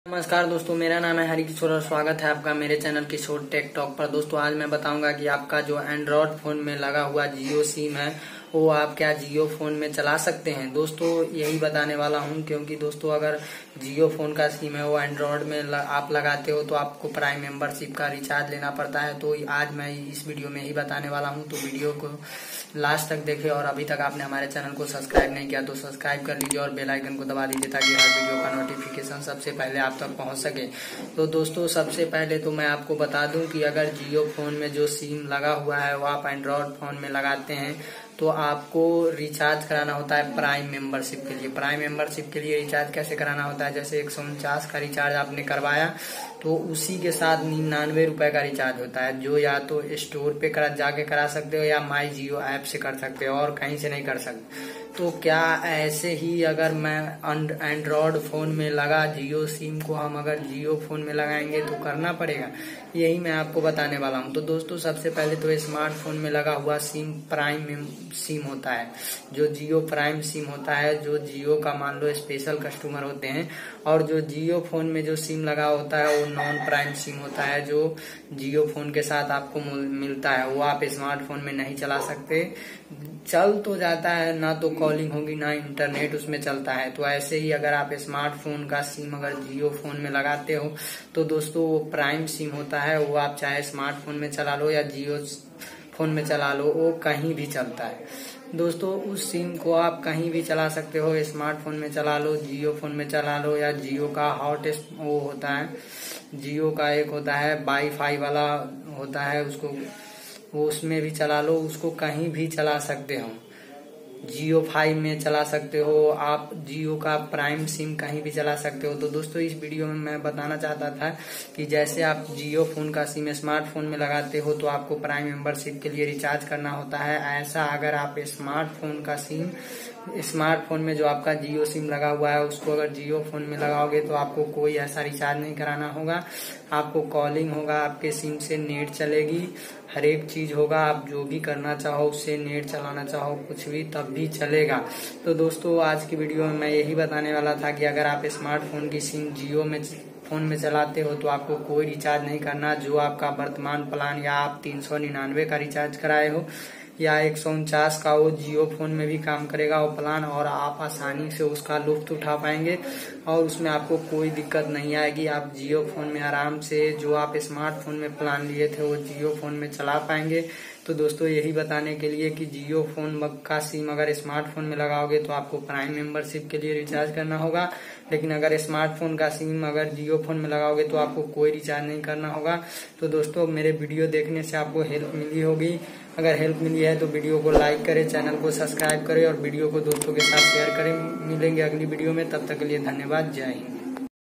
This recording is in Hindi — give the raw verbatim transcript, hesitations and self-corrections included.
नमस्कार दोस्तों, मेरा नाम है हरी किशोर और स्वागत है आपका मेरे चैनल किशोर टेक टॉक पर। दोस्तों आज मैं बताऊंगा कि आपका जो एंड्रॉयड फोन में लगा हुआ जियो सिम है वो आप क्या जियो फोन में चला सकते हैं। दोस्तों यही बताने वाला हूं, क्योंकि दोस्तों अगर जियो फोन का सिम है वो एंड्रॉयड में ल, आप लगाते हो तो आपको प्राइम मेंबरशिप का रिचार्ज लेना पड़ता है। तो आज मैं इस वीडियो में ही बताने वाला हूं, तो वीडियो को लास्ट तक देखें। और अभी तक आपने हमारे चैनल को सब्सक्राइब नहीं किया तो सब्सक्राइब कर लीजिए और बेल आइकन को दबा दीजिए ताकि हर वीडियो का नोटिफिकेशन सबसे पहले आप तक पहुंच सके। तो दोस्तों सबसे पहले तो मैं आपको बता दूं कि अगर जियो फोन में जो सिम लगा हुआ है वो आप एंड्रॉयड फोन में लगाते हैं तो आपको रिचार्ज कराना होता है प्राइम मेंबरशिप के लिए। प्राइम मेंबरशिप के लिए रिचार्ज कैसे कराना होता है, जैसे एक सौ उनचास का रिचार्ज आपने करवाया तो उसी के साथ निन्यानवे रुपए का रिचार्ज होता है, जो या तो स्टोर पे करा जाके करा सकते हो या माई जियो ऐप से कर सकते हो और कहीं से नहीं कर सकते। तो क्या ऐसे ही अगर मैं एंड्रॉयड फोन में लगा जियो सिम को हम अगर जियो फोन में लगाएंगे तो करना पड़ेगा, यही मैं आपको बताने वाला हूं। तो दोस्तों सबसे पहले तो स्मार्टफोन में लगा हुआ सिम प्राइम सिम होता है, जो जियो प्राइम सिम होता है, जो जियो का मान लो स्पेशल कस्टमर होते हैं। और जो जियो फोन में जो सिम लगा होता है वो नॉन प्राइम सिम होता है, जो जियो फोन के साथ आपको मिलता है, वो आप स्मार्टफोन में नहीं चला सकते। चल तो जाता है, ना तो कॉलिंग होगी ना इंटरनेट उसमें चलता है। तो ऐसे ही अगर आप स्मार्टफोन का सिम अगर जियो फोन में लगाते हो तो दोस्तों वो प्राइम सिम होता है, वो आप चाहे स्मार्टफोन में चला लो या जियो फोन में चला लो, वो कहीं भी चलता है। दोस्तों उस सिम को आप कहीं भी चला सकते हो, स्मार्टफोन में चला लो, जियो फोन में चला लो, या जियो का हॉट वो होता है, जियो का एक होता है वाईफाई वाला होता है, उसको वो उसमें भी चला लो, उसको कहीं भी चला सकते हो। जियो फाइव में चला सकते हो आप, जियो का प्राइम सिम कहीं भी चला सकते हो। तो दोस्तों इस वीडियो में मैं बताना चाहता था कि जैसे आप जियो फोन का सिम स्मार्टफोन में लगाते हो तो आपको प्राइम मेंबरशिप के लिए रिचार्ज करना होता है, ऐसा अगर आप स्मार्टफोन का सिम स्मार्टफोन में जो आपका जियो सिम लगा हुआ है उसको अगर जियो फोन में लगाओगे तो आपको कोई ऐसा रिचार्ज नहीं कराना होगा। आपको कॉलिंग होगा, आपके सिम से नेट चलेगी, हर एक चीज होगा, आप जो भी करना चाहो उससे नेट चलाना चाहो कुछ भी तब भी चलेगा। तो दोस्तों आज की वीडियो में मैं यही बताने वाला था कि अगर आप स्मार्टफोन की सिम जियो में फोन में चलाते हो तो आपको कोई रिचार्ज नहीं करना। जो आपका वर्तमान प्लान या आप तीन सौ निन्यानवे का रिचार्ज कराए हो या एक सौ उनचास का, वो जियो फोन में भी काम करेगा वो प्लान, और आप आसानी से उसका लुत्फ उठा पाएंगे और उसमें आपको कोई दिक्कत नहीं आएगी। आप जियो फोन में आराम से जो आप स्मार्टफोन में प्लान लिए थे वो जियो फोन में चला पाएंगे। तो दोस्तों यही बताने के लिए कि जियो फोन का सिम अगर स्मार्टफोन में लगाओगे तो आपको प्राइम मेंबरशिप के लिए रिचार्ज करना होगा, लेकिन अगर स्मार्टफोन का सिम अगर जियो फोन में लगाओगे तो आपको कोई रिचार्ज नहीं करना होगा। तो दोस्तों मेरे वीडियो देखने से आपको हेल्प मिली होगी, अगर हेल्प मिली है तो वीडियो को लाइक करें, चैनल को सब्सक्राइब करें और वीडियो को दोस्तों के साथ शेयर करें। मिलेंगे अगली वीडियो में, तब तक के लिए धन्यवाद, जय हिंद।